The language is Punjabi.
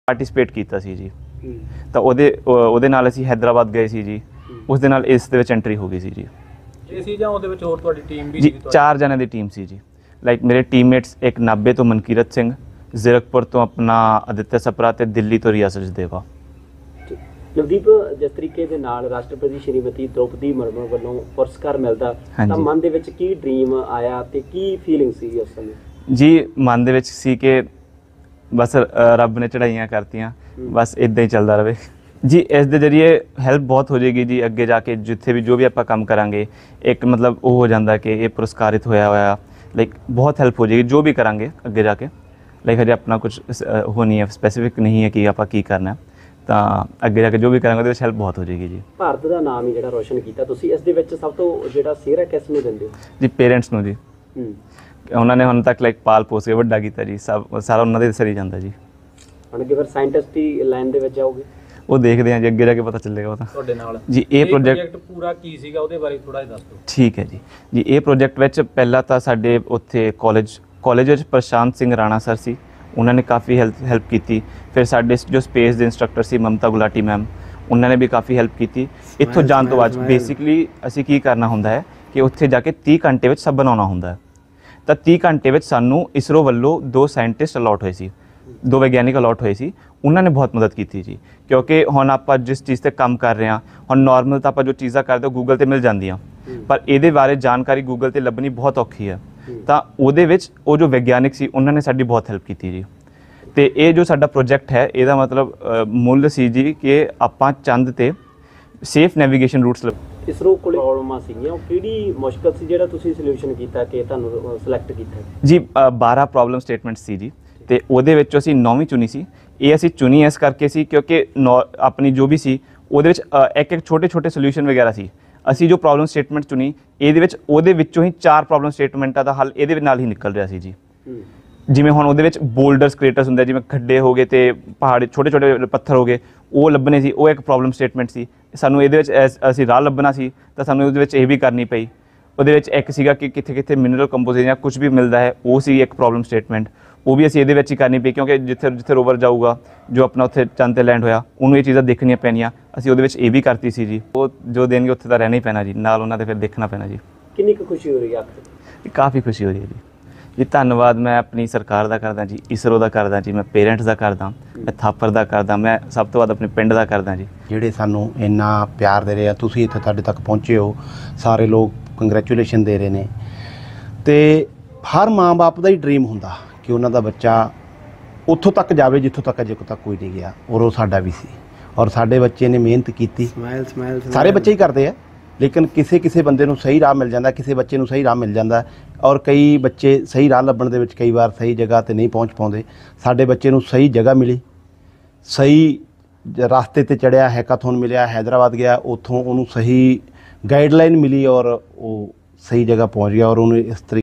ਪਾਰਟਿਸਿਪੇਟ ਕੀਤਾ ਸੀ ਜੀ। ਤਾਂ ਉਹਦੇ ਨਾਲ ਅਸੀਂ ਹੈਦਰਾਬਾਦ ਗਏ ਸੀ ਜੀ। ਉਸ ਦੇ ਨਾਲ ਇਸ ਦੇ ਵਿੱਚ ਐਂਟਰੀ ਹੋ ਗਈ ਸੀ ਜੀ। ਇਹ ਸੀ ਜਾਂ ਉਹਦੇ ਵਿੱਚ ਹੋਰ ਤੁਹਾਡੀ ਟੀਮ ਵੀ ਜੀ 4 ਜਣਿਆਂ ਦੀ ਟੀਮ ਸੀ ਜੀ। ਲਾਈਕ ਮੇਰੇ ਟੀਮਮੇਟਸ ਇੱਕ ਨਾਭੇ ਤੋਂ ਮਨਕੀਰਤ ਸਿੰਘ, ਜ਼ੀਰਕਪੁਰ ਤੋਂ ਆਪਣਾ ਆਦਿਤਿਆ ਸਪਰਾ ਤੇ ਦਿੱਲੀ ਤੋਂ ਰਿਆ ਸਚਦੇਵਾ। ਨਵਦੀਪ, ਜਿਸ ਤਰੀਕੇ ਦੇ ਨਾਲ ਰਾਸ਼ਟਰਪਤੀ ਸ਼੍ਰੀਮਤੀ ਦ੍ਰੋਪਦੀ ਮੁਰਮੂ ਵੱਲੋਂ ਪੁਰਸਕਾਰ ਮਿਲਦਾ ਤਾਂ ਮਨ ਦੇ ਵਿੱਚ ਕੀ ਡ੍ਰੀਮ ਆਇਆ ਤੇ ਕੀ ਫੀਲਿੰਗ ਸੀ ਉਸ ਸਮੇਂ? ਜੀ ਮਨ ਦੇ ਵਿੱਚ ਸੀ ਕਿ ਬਸ ਰੱਬ ਨੇ ਚੜਾਈਆਂ ਕਰਤੀਆਂ, ਬਸ ਇਦਾਂ ਹੀ ਚੱਲਦਾ ਰਹੇ ਜੀ। ਇਸ ਦੇ ਜ਼ਰੀਏ ਹੈਲਪ ਬਹੁਤ ਹੋ ਜਾਏਗੀ ਜੀ ਅੱਗੇ ਜਾ ਕੇ, ਜਿੱਥੇ ਵੀ ਜੋ ਵੀ ਆਪਾਂ ਕੰਮ ਕਰਾਂਗੇ ਇੱਕ ਮਤਲਬ ਉਹ ਹੋ ਜਾਂਦਾ ਕਿ ਇਹ ਪੁਰਸਕਾਰਿਤ ਹੋਇਆ ਲਾਈਕ ਬਹੁਤ ਹੈਲਪ ਹੋ ਜਾਏਗੀ ਜੋ ਵੀ ਕਰਾਂਗੇ ਅੱਗੇ ਜਾ ਕੇ। ਲਾਈਕ ਹਜੇ ਆਪਣਾ ਕੁਝ ਉਹ ਨਹੀਂ ਹੈ, ਸਪੈਸੀਫਿਕ ਨਹੀਂ ਹੈ ਕਿ ਆਪਾਂ ਕੀ ਕਰਨਾ, ਤਾਂ ਅੱਗੇ ਜਾ ਕੇ ਜੋ ਵੀ ਕਰਾਂਗੇ ਉਹਦੇ ਵਿੱਚ ਹੈਲਪ ਬਹੁਤ ਹੋ ਜਾਏਗੀ ਜੀ। ਭਾਰਤ ਦਾ ਨਾਮ ਹੀ ਜਿਹੜਾ ਰੋਸ਼ਨ ਕੀਤਾ ਤੁਸੀਂ, ਇਸ ਦੇ ਵਿੱਚ ਸਭ ਤੋਂ ਜਿਹੜਾ ਸਿਹਰਾ ਕਿਸ ਨੂੰ ਦਿੰਦੇ ਹੋ? ਜੀ ਪੇਰੈਂਟਸ ਨੂੰ ਜੀ। ਉਹਨਾਂ ਨੇ ਹੁਣ ਤੱਕ ਲਾਈਕ ਪਾਲ ਪੋਸ ਕੇ ਵੱਡਾ ਕੀਤਾ ਜੀ, ਸਾਰਾ ਉਹਨਾਂ ਦੇ ਸਿਰ ਹੀ ਜਾਂਦਾ ਜੀ। ਹੁਣ ਕਿ ਫਿਰ ਸਾਇੰਟਿਸਟ ਹੀ ਲਾਈਨ ਦੇ ਵਿੱਚ ਜਾਓਗੇ? ਉਹ ਦੇਖਦੇ ਹਾਂ ਜੀ, ਅੱਗੇ ਜਾ ਕੇ ਪਤਾ ਚੱਲੇਗਾ ਉਹ ਤਾਂ ਤੁਹਾਡੇ ਨਾਲ ਜੀ। ਇਹ ਪ੍ਰੋਜੈਕਟ ਪੂਰਾ ਕੀ ਸੀਗਾ ਉਹਦੇ ਬਾਰੇ ਥੋੜਾ ਜਿਹਾ ਦੱਸ ਦਿਓ। ਠੀਕ ਹੈ ਜੀ। ਜੀ ਇਹ ਪ੍ਰੋਜੈਕਟ ਵਿੱਚ ਪਹਿਲਾਂ ਤਾਂ ਸਾਡੇ ਉੱਥੇ ਕਾਲਜ ਵਿੱਚ ਪ੍ਰਸ਼ਾਂਤ ਸਿੰਘ ਰਾਣਾ ਸਰ ਸੀ, ਉਹਨਾਂ ਨੇ ਕਾਫੀ ਹੈਲਪ ਕੀਤੀ। ਫਿਰ ਸਾਡੇ ਜੋ ਸਪੇਸ ਦੇ ਇੰਸਟ੍ਰਕਟਰ ਸੀ ਮਮਤਾ ਗੁਲਾਟੀ ਮੈਮ, ਉਹਨਾਂ ਨੇ ਵੀ ਕਾਫੀ ਹੈਲਪ ਕੀਤੀ। ਇੱਥੋਂ ਜਾਣ ਤੋਂ ਬਾਅਦ ਬੇਸਿਕਲੀ ਅਸੀਂ ਕੀ ਕਰਨਾ ਹੁੰਦਾ ਹੈ ਕਿ ਉੱਥੇ ਜਾ ਕੇ 30 ਘੰਟੇ ਵਿੱਚ ਸਭ ਬਣਾਉਣਾ ਹੁੰਦਾ ਹੈ। ਤਾਂ 30 ਘੰਟੇ ਵਿੱਚ ਸਾਨੂੰ ਇਸਰੋ ਵੱਲੋਂ 2 ਸਾਇੰਟਿਸਟ ਅਲਾਟ ਹੋਏ ਸੀ, 2 ਵਿਗਿਆਨਿਕ ਅਲਾਟ ਹੋਏ ਸੀ। ਉਹਨਾਂ ਨੇ ਬਹੁਤ ਮਦਦ ਕੀਤੀ ਜੀ, ਕਿਉਂਕਿ ਹੁਣ ਆਪਾਂ ਜਿਸ ਚੀਜ਼ 'ਤੇ ਕੰਮ ਕਰ ਰਹੇ ਹਾਂ, ਹੁਣ ਨੋਰਮਲ ਤਾਂ ਆਪਾਂ ਜੋ ਚੀਜ਼ਾਂ ਕਰਦੇ ਉਹ ਗੂਗਲ 'ਤੇ ਮਿਲ ਜਾਂਦੀਆਂ, ਪਰ ਇਹਦੇ ਬਾਰੇ ਜਾਣਕਾਰੀ ਗੂਗਲ 'ਤੇ ਲੱਭਣੀ ਬਹੁਤ ਔਖੀ ਹੈ। ਤਾਂ ਉਹਦੇ ਵਿੱਚ ਉਹ ਜੋ ਵਿਗਿਆਨਿਕ ਸੀ ਉਹਨਾਂ ਨੇ ਸਾਡੀ ਬਹੁਤ ਹੈਲਪ ਕੀਤੀ ਜੀ। ਅਤੇ ਇਹ ਜੋ ਸਾਡਾ ਪ੍ਰੋਜੈਕਟ ਹੈ ਇਹਦਾ ਮਤਲਬ ਮੁੱਲ ਸੀ ਜੀ ਕਿ ਆਪਾਂ ਚੰਦ 'ਤੇ ਸੇਫ ਨੈਵੀਗੇਸ਼ਨ ਰੂਟਸ ਇਸਰੋ ਕੋਲ ਪ੍ਰੋਬਲਮਾਂ ਸੀਗੀਆਂ, ਉਹ ਕਿਹੜੀ ਮੁਸ਼ਕਲ ਸੀ ਜਿਹੜਾ ਤੁਸੀਂ ਸੋਲੂਸ਼ਨ ਕੀਤਾ ਕਿ ਤੁਹਾਨੂੰ ਸਿਲੈਕਟ ਕੀਤਾ ਜੀ? 12 ਪ੍ਰੋਬਲਮ ਸਟੇਟਮੈਂਟ ਸੀ ਜੀ, ਅਤੇ ਉਹਦੇ ਵਿੱਚੋਂ ਅਸੀਂ 9ਵੀਂ ਚੁਣੀ ਸੀ। ਇਹ ਅਸੀਂ ਚੁਣੀ ਇਸ ਕਰਕੇ ਸੀ ਕਿਉਂਕਿ ਆਪਣੀ ਜੋ ਵੀ ਸੀ ਉਹਦੇ ਵਿੱਚ ਇੱਕ ਛੋਟੇ ਸੋਲੂਸ਼ਨ ਵਗੈਰਾ ਸੀ। ਅਸੀਂ ਜੋ ਪ੍ਰੋਬਲਮ ਸਟੇਟਮੈਂਟ ਚੁਣੀ ਇਹਦੇ ਵਿੱਚ ਉਹਦੇ ਵਿੱਚੋਂ ਹੀ 4 ਪ੍ਰੋਬਲਮ ਸਟੇਟਮੈਂਟਾਂ ਦਾ ਹੱਲ ਇਹਦੇ ਨਾਲ ਹੀ ਨਿਕਲ ਰਿਹਾ ਸੀ ਜੀ। ਜਿਵੇਂ ਹੁਣ ਉਹਦੇ ਵਿੱਚ ਬੋਲਡਰਸ ਕ੍ਰੇਟਰਸ ਹੁੰਦੇ, ਜਿਵੇਂ ਖੱਡੇ ਹੋ ਗਏ ਅਤੇ ਪਹਾੜ ਛੋਟੇ ਪੱਥਰ ਹੋ ਗਏ, ਉਹ ਲੱਭਣੇ ਸੀ, ਉਹ ਇੱਕ ਪ੍ਰੋਬਲਮ ਸਟੇਟਮੈਂਟ ਸੀ। ਸਾਨੂੰ ਇਹਦੇ ਵਿੱਚ ਅਸੀਂ ਰਾਹ ਲੱਭਣਾ ਸੀ ਤਾਂ ਸਾਨੂੰ ਉਹਦੇ ਵਿੱਚ ਇਹ ਵੀ ਕਰਨੀ ਪਈ। ਉਹਦੇ ਵਿੱਚ ਇੱਕ ਸੀਗਾ ਕਿ ਕਿੱਥੇ ਮਿਨਰਲ ਕੰਪੋਜੀਸ਼ਨ ਜਾਂ ਕੁਝ ਵੀ ਮਿਲਦਾ ਹੈ, ਉਹ ਸੀ ਇੱਕ ਪ੍ਰੋਬਲਮ ਸਟੇਟਮੈਂਟ, ਉਹ ਵੀ ਅਸੀਂ ਇਹਦੇ ਵਿੱਚ ਹੀ ਕਰਨੀ ਪਈ ਕਿਉਂਕਿ ਜਿੱਥੇ ਰੋਵਰ ਜਾਊਗਾ ਜੋ ਆਪਣਾ ਉੱਥੇ ਚੰਦ 'ਤੇ ਲੈਂਡ ਹੋਇਆ ਉਹਨੂੰ ਇਹ ਚੀਜ਼ਾਂ ਦੇਖਣੀਆਂ ਪੈਣੀਆਂ। ਅਸੀਂ ਉਹਦੇ ਵਿੱਚ ਇਹ ਵੀ ਕਰਤੀ ਸੀ ਜੀ। ਉਹ ਜੋ ਦੇਣਗੇ ਉੱਥੇ ਤਾਂ ਰਹਿਣਾ ਹੀ ਪੈਣਾ ਜੀ, ਨਾਲ ਉਹਨਾਂ ਦੇ ਫਿਰ ਦੇਖਣਾ ਪੈਣਾ ਜੀ। ਕਿੰਨੀ ਕੁ ਖੁਸ਼ੀ ਹੋ ਰਹੀ ਹੈ ਆਖਰ? ਕਾਫੀ ਖੁਸ਼ੀ ਹੋ ਰਹੀ ਹੈ ਜੀ। ਧੰਨਵਾਦ ਮੈਂ ਆਪਣੀ ਸਰਕਾਰ ਦਾ ਕਰਦਾ ਜੀ, ਇਸਰੋ ਦਾ ਕਰਦਾ ਜੀ, ਮੈਂ ਪੇਰੈਂਟਸ ਦਾ ਕਰਦਾ, ਮੈਂ ਥਾਪਰ ਦਾ ਕਰਦਾ, ਮੈਂ ਸਭ ਤੋਂ ਵੱਧ ਆਪਣੇ ਪਿੰਡ ਦਾ ਕਰਦਾ ਜੀ। ਜਿਹੜੇ ਸਾਨੂੰ ਇੰਨਾ ਪਿਆਰ ਦੇ ਰਹੇ ਆ, ਤੁਸੀਂ ਇੱਥੇ ਸਾਡੇ ਤੱਕ ਪਹੁੰਚੇ ਹੋ, ਸਾਰੇ ਲੋਕ ਕੰਗ੍ਰੈਚੁਲੇਸ਼ਨ ਦੇ ਰਹੇ ਨੇ। ਅਤੇ ਹਰ ਮਾਂ-ਬਾਪ ਦਾ ਹੀ ਡਰੀਮ ਹੁੰਦਾ ਕਿ ਉਹਨਾਂ ਦਾ ਬੱਚਾ ਉੱਥੋਂ ਤੱਕ ਜਾਵੇ ਜਿੱਥੋਂ ਤੱਕ ਅਜੇ ਤੱਕ ਕੋਈ ਨਹੀਂ ਗਿਆ, ਔਰ ਉਹ ਸਾਡਾ ਵੀ ਸੀ। ਔਰ ਸਾਡੇ ਬੱਚੇ ਨੇ ਮਿਹਨਤ ਕੀਤੀ, ਸਾਰੇ ਬੱਚੇ ਹੀ ਕਰਦੇ ਆ, ਲੇਕਿਨ ਕਿਸੇ ਬੰਦੇ ਨੂੰ ਸਹੀ ਰਾਹ ਮਿਲ ਜਾਂਦਾ, ਕਿਸੇ ਬੱਚੇ ਨੂੰ ਸਹੀ ਰਾਹ ਮਿਲ ਜਾਂਦਾ, ਔਰ ਕਈ ਬੱਚੇ ਸਹੀ ਰਾਹ ਲੱਭਣ ਦੇ ਵਿੱਚ ਕਈ ਵਾਰ ਸਹੀ ਜਗ੍ਹਾ 'ਤੇ ਨਹੀਂ ਪਹੁੰਚ ਪਾਉਂਦੇ। ਸਾਡੇ ਬੱਚੇ ਨੂੰ ਸਹੀ ਜਗ੍ਹਾ ਮਿਲੀ, ਸਹੀ ਰਸਤੇ 'ਤੇ ਚੜ੍ਹਿਆ, ਹੈਕਾਥੋਨ ਮਿਲਿਆ, ਹੈਦਰਾਬਾਦ ਗਿਆ, ਉੱਥੋਂ ਉਹਨੂੰ ਸਹੀ ਗਾਈਡਲਾਈਨ ਮਿਲੀ ਔਰ ਉਹ ਸਹੀ ਜਗ੍ਹਾ ਪਹੁੰਚ ਗਿਆ ਔਰ ਉਹਨੂੰ ਇਸ ਤਰੀਕੇ